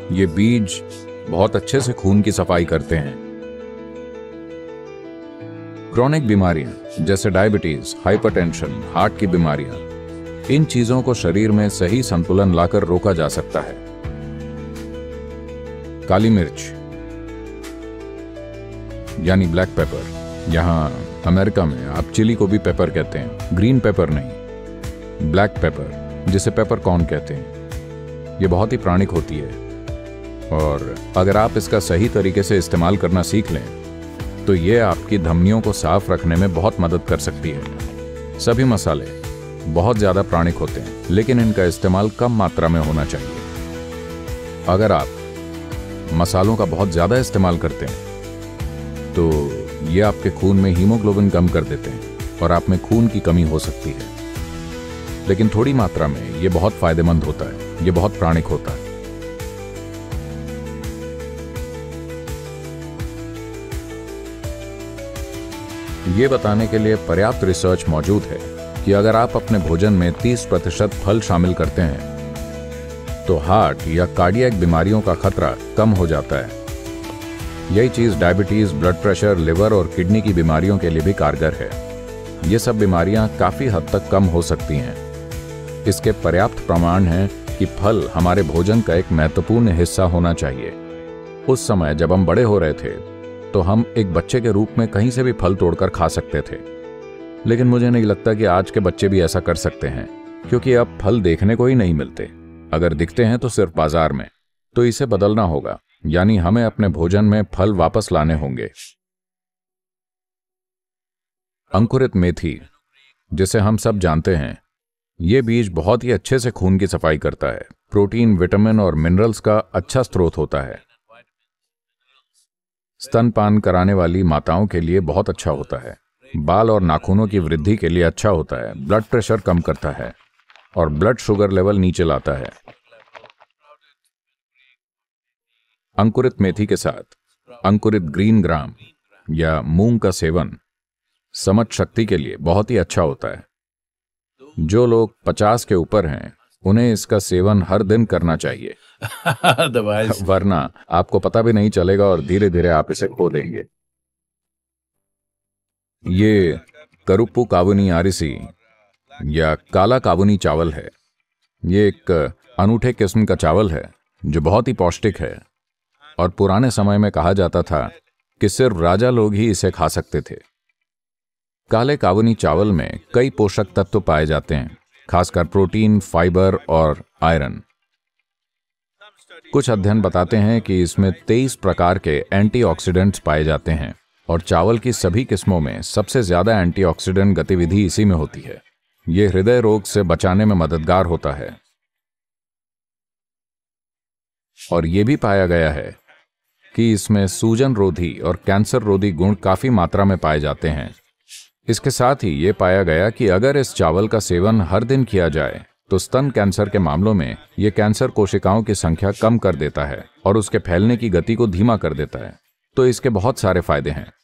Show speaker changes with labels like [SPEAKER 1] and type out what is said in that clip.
[SPEAKER 1] ये बीज बहुत अच्छे से खून की सफाई करते हैं। क्रॉनिक बीमारियां जैसे डायबिटीज, हाइपरटेंशन, हार्ट की बीमारियां, इन चीजों को शरीर में सही संतुलन लाकर रोका जा सकता है। काली मिर्च यानी ब्लैक पेपर, यहां अमेरिका में आप चिली को भी पेपर कहते हैं, ग्रीन पेपर नहीं, ब्लैक पेपर जिसे पेपर कॉर्न कहते हैं। ये बहुत ही प्राणिक होती है और अगर आप इसका सही तरीके से इस्तेमाल करना सीख लें तो ये आपकी धमनियों को साफ रखने में बहुत मदद कर सकती है। सभी मसाले बहुत ज़्यादा प्राणिक होते हैं, लेकिन इनका इस्तेमाल कम मात्रा में होना चाहिए। अगर आप मसालों का बहुत ज़्यादा इस्तेमाल करते हैं तो ये आपके खून में हीमोग्लोबिन कम कर देते हैं और आप में खून की कमी हो सकती है। लेकिन थोड़ी मात्रा में ये बहुत फायदेमंद होता है, ये बहुत प्राणिक होता है। ये बताने के लिए पर्याप्त रिसर्च मौजूद है कि अगर आप अपने भोजन में 30% फल शामिल करते हैं तो हार्ट या कार्डियक बीमारियों का खतरा कम हो जाता है। यही चीज डायबिटीज, ब्लड प्रेशर, लिवर और किडनी की बीमारियों के लिए भी कारगर है। ये सब बीमारियां काफी हद तक कम हो सकती हैं। इसके पर्याप्त प्रमाण हैं कि फल हमारे भोजन का एक महत्वपूर्ण हिस्सा होना चाहिए। उस समय जब हम बड़े हो रहे थे तो हम एक बच्चे के रूप में कहीं से भी फल तोड़कर खा सकते थे, लेकिन मुझे नहीं लगता कि आज के बच्चे भी ऐसा कर सकते हैं, क्योंकि अब फल देखने को ही नहीं मिलते। अगर दिखते हैं तो सिर्फ बाजार में। तो इसे बदलना होगा, यानी हमें अपने भोजन में फल वापस लाने होंगे। अंकुरित मेथी, जिसे हम सब जानते हैं, ये बीज बहुत ही अच्छे से खून की सफाई करता है। प्रोटीन, विटामिन और मिनरल्स का अच्छा स्रोत होता है। स्तनपान कराने वाली माताओं के लिए बहुत अच्छा होता है। बाल और नाखूनों की वृद्धि के लिए अच्छा होता है। ब्लड प्रेशर कम करता है और ब्लड शुगर लेवल नीचे लाता है। अंकुरित मेथी के साथ अंकुरित ग्रीन ग्राम या मूंग का सेवन समझ शक्ति के लिए बहुत ही अच्छा होता है। जो लोग 50 के ऊपर हैं उन्हें इसका सेवन हर दिन करना चाहिए वरना आपको पता भी नहीं चलेगा और धीरे धीरे आप इसे खो देंगे। ये करुप्पू कावुनी आरिसी या काला कावुनी चावल है। ये एक अनूठे किस्म का चावल है जो बहुत ही पौष्टिक है और पुराने समय में कहा जाता था कि सिर्फ राजा लोग ही इसे खा सकते थे। काले कावुनी चावल में कई पोषक तत्व पाए जाते हैं, खासकर प्रोटीन, फाइबर और आयरन। कुछ अध्ययन बताते हैं कि इसमें 23 प्रकार के एंटीऑक्सीडेंट्स पाए जाते हैं और चावल की सभी किस्मों में सबसे ज्यादा एंटीऑक्सीडेंट गतिविधि इसी में होती है। यह हृदय रोग से बचाने में मददगार होता है और यह भी पाया गया है कि इसमें सूजन रोधी और कैंसर रोधी गुण काफी मात्रा में पाए जाते हैं। इसके साथ ही ये पाया गया कि अगर इस चावल का सेवन हर दिन किया जाए तो स्तन कैंसर के मामलों में ये कैंसर कोशिकाओं की संख्या कम कर देता है और उसके फैलने की गति को धीमा कर देता है। तो इसके बहुत सारे फायदे हैं।